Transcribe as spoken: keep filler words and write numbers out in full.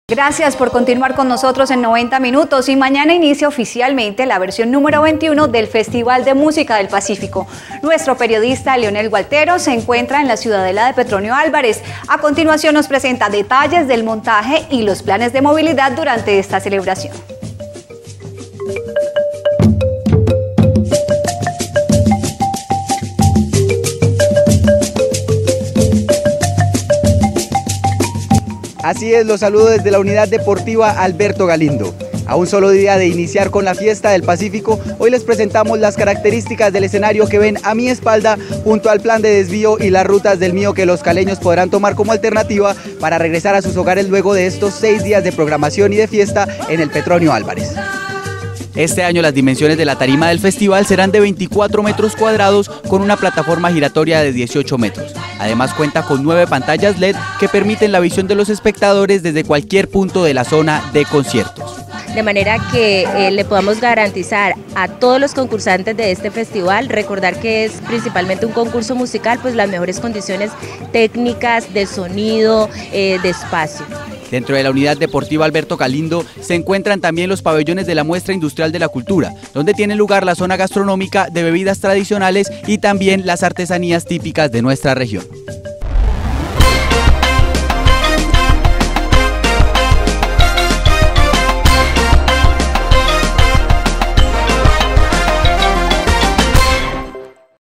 Gracias por continuar con nosotros en noventa minutos y mañana inicia oficialmente la versión número veintiuno del Festival de Música del Pacífico. Nuestro periodista Leonel Gualtero se encuentra en la ciudadela de Petronio Álvarez. A continuación nos presenta detalles del montaje y los planes de movilidad durante esta celebración. Así es, los saludo desde la Unidad Deportiva Alberto Galindo. A un solo día de iniciar con la Fiesta del Pacífico, hoy les presentamos las características del escenario que ven a mi espalda, junto al plan de desvío y las rutas del mío que los caleños podrán tomar como alternativa para regresar a sus hogares luego de estos seis días de programación y de fiesta en el Petronio Álvarez. Este año las dimensiones de la tarima del festival serán de veinticuatro metros cuadrados con una plataforma giratoria de dieciocho metros. Además cuenta con nueve pantallas L E D que permiten la visión de los espectadores desde cualquier punto de la zona de conciertos. De manera que eh, le podamos garantizar a todos los concursantes de este festival, recordar que es principalmente un concurso musical, pues las mejores condiciones técnicas, de sonido, eh, de espacio. Dentro de la Unidad Deportiva Alberto Galindo se encuentran también los pabellones de la Muestra Industrial de la Cultura, donde tiene lugar la zona gastronómica de bebidas tradicionales y también las artesanías típicas de nuestra región.